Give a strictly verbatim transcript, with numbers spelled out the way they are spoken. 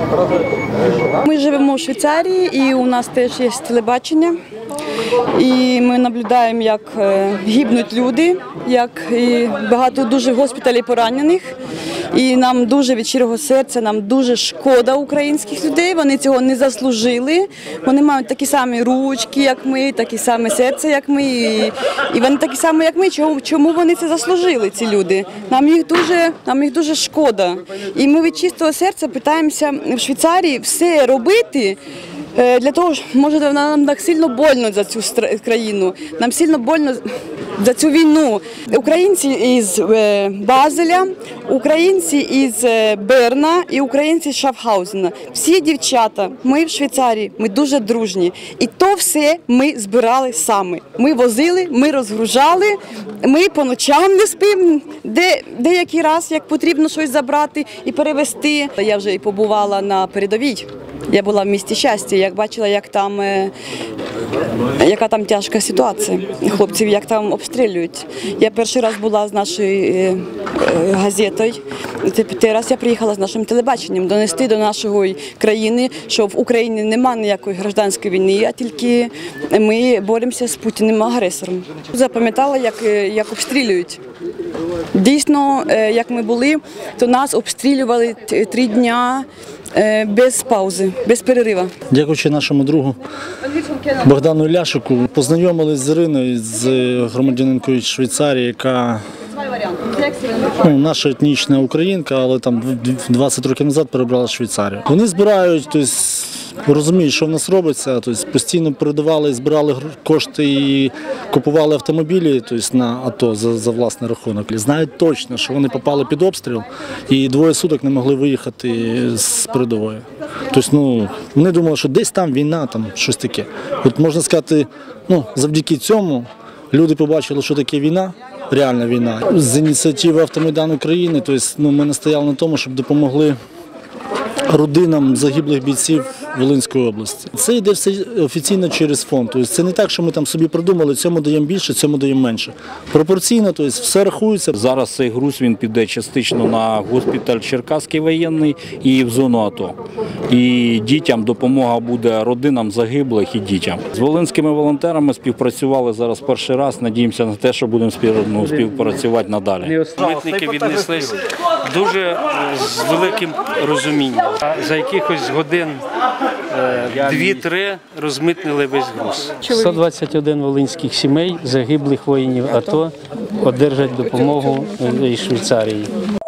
Ми живемо в Швейцарії і у нас теж є телебачення. І ми наблюдаємо, як гибнуть люди, як і багато дуже госпіталів поранених. І нам дуже від щирого серця, нам дуже шкода українських людей, вони цього не заслужили. Вони мають такі самі ручки, як ми, такі самі серце, як ми. І, і вони такі самі, як ми. Чому, чому вони це заслужили, ці люди? Нам їх дуже, нам їх дуже шкода. І ми від чистого серця питаємося в Швейцарії все робити, для того, може, нам так сильно больно за цю країну, нам сильно больно за цю війну. Українці із Базеля, українці із Берна і українці з Шафхаузена. Всі дівчата, ми в Швейцарії, ми дуже дружні. І то все ми збирали самі. Ми возили, ми розгружали, ми по ночам не спимо, де, деякий раз, як потрібно щось забрати і перевезти. Я вже і побувала на передовій. Я була в місті Щастя, як бачила, як там, яка там тяжка ситуація, хлопців як там обстрілюють. Я перший раз була з нашою газетою, зараз я приїхала з нашим телебаченням донести до нашої країни, що в Україні немає ніякої громадянської війни, а тільки ми боремося з Путіним-агресором. Запам'ятала, як, як обстрілюють. Дійсно, як ми були, то нас обстрілювали три дні без паузи, без перериву. Дякуючи нашому другу Богдану Ляшику, познайомились з Іриною, з громадянинкою Швейцарії, яка ну, наша етнічна українка, але там двадцять років назад перебрала в Швейцарію. Вони збирають, тобто, розуміють, що в нас робиться, тобто, постійно передавали, збирали кошти і купували автомобілі, тобто, на АТО за, за власний рахунок. Знають точно, що вони попали під обстріл і двоє суток не могли виїхати з передової. Тобто, ну, вони думали, що десь там війна, там щось таке. От можна сказати, ну, завдяки цьому люди побачили, що таке війна. Реальна війна. З ініціативи Автомайдан України, тобто, ну, ми настояли на тому, щоб допомогли родинам загиблих бійців Волинської області. Це йде все офіційно через фонд. Тобто, це не так, що ми там собі придумали, цьому даємо більше, цьому даємо менше. Пропорційно, тобто, все рахується. Зараз цей груз він піде частично на госпіталь Черкаський воєнний і в зону АТО. І дітям допомога буде родинам загиблих і дітям. З волинськими волонтерами співпрацювали зараз перший раз. Надіємося на те, що будемо спів, ну, співпрацювати надалі. Митники віднеслись дуже з великим розумінням. За якихось годин дві-три розмитнили весь груз. сто двадцять один волинських сімей загиблих воїнів АТО одержать допомогу із Швейцарії.